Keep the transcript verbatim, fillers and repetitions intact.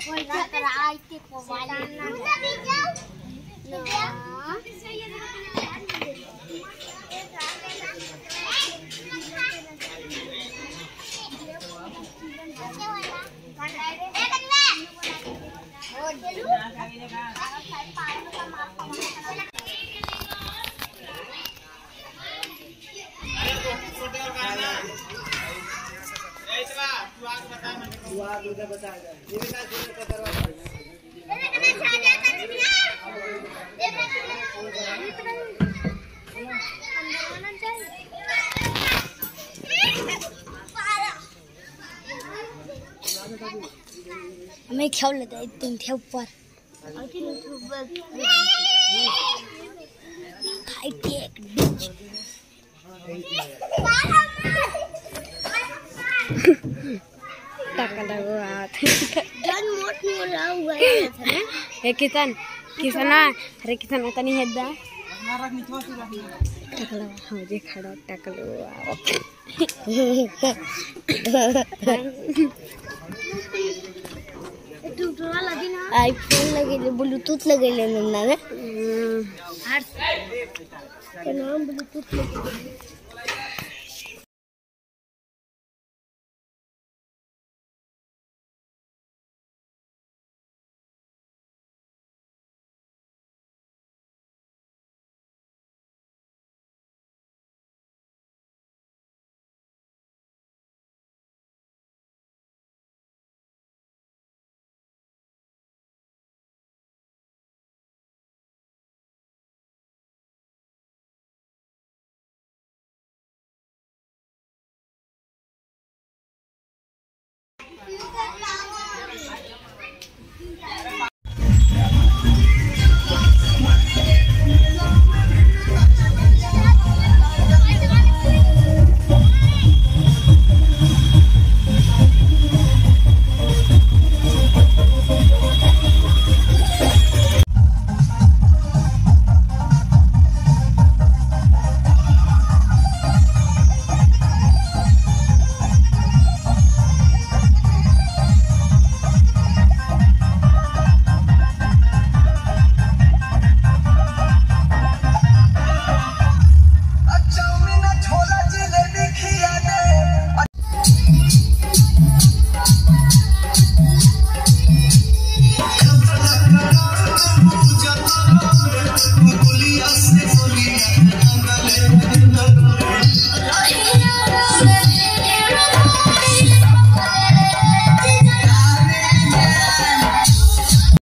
मैं खेल लेता है तुम थे ऊपर टकला हुआ जन मोट मोला हुआ है ए किसान किसना अरे किसान आता नहीं है दा टकला हो जे खड़ा टकला आईफोन लगे ब्लूटूथ लगे ले नन्ना ने नाम ब्लूटूथ लगे